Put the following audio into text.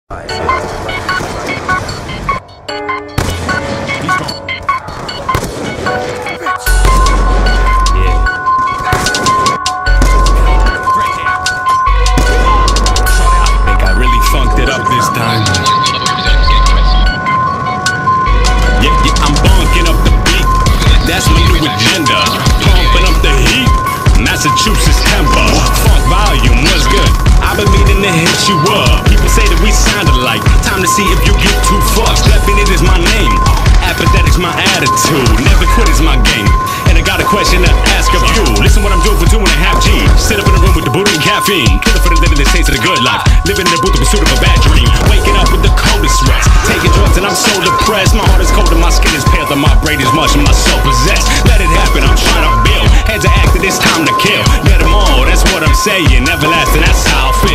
Massachusetts tempo, funk volume, what's good? I've been meaning to hit you up. People say that we sound alike. Time to see if you get too fucked. Definite is my name. Apathetic's my attitude. Never quit is my game. And I got a question to ask of you. Listen what I'm doing for 2.5 G's. Sit up in a room with the booty and caffeine. Killer for the living the taste of the good life. Living in the booth in pursuit of a bad dream. Waking up with the coldest sweats. Taking drugs and I'm so depressed. My heart is cold and my skin is pale. And my brain is mush and my soul possessed. Let it happen, I'm trying to build. Heads are acting, it's time to kill. Get them all, that's what I'm saying. Everlasting, that's how I feel.